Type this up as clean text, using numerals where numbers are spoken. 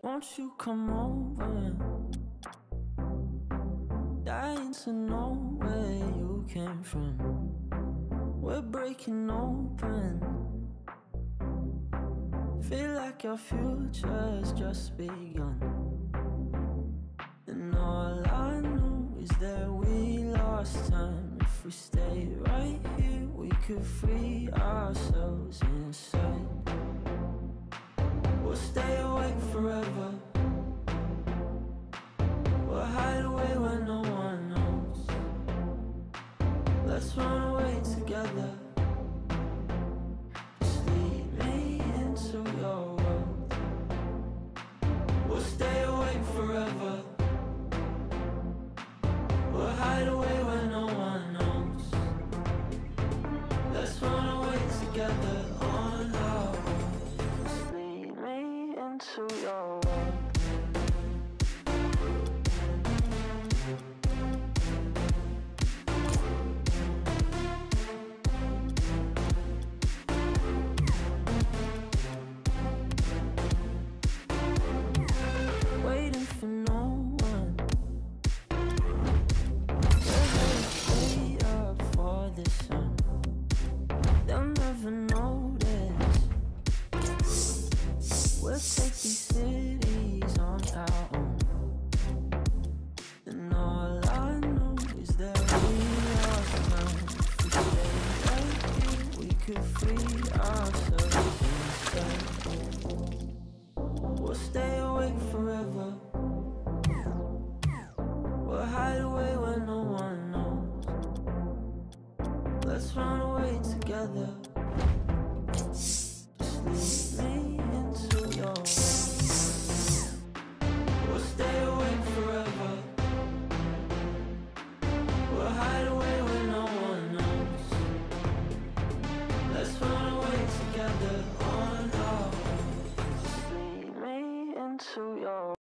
Won't you come over? Dying to know where you came from. We're breaking open. Feel like your future's just begun. And all I know is that we lost time. If we stay right here, we could free ourselves inside. We'll stay awake forever